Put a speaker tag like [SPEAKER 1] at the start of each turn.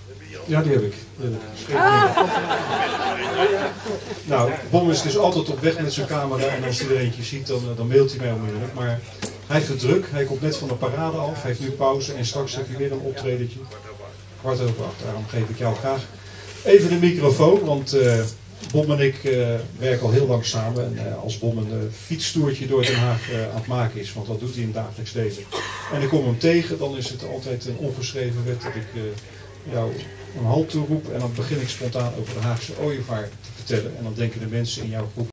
[SPEAKER 1] Ja, die heb ik. Nou, Bom is dus altijd op weg met zijn camera en als hij er eentje ziet, dan mailt hij mij onmiddellijk. Maar hij heeft het druk, hij komt net van de parade af, hij heeft nu pauze en straks heb je weer een optredentje. 7:15, daarom geef ik jou graag even de microfoon, want Bom en ik werken al heel lang samen. En als Bom een fietstoertje door Den Haag aan het maken is, want dat doet hij in het dagelijks leven. En ik kom hem tegen, dan is het altijd een ongeschreven wet dat ik jou een halt toeroep. En dan begin ik spontaan over de Haagse ooievaar te vertellen. En dan denken de mensen in jouw groep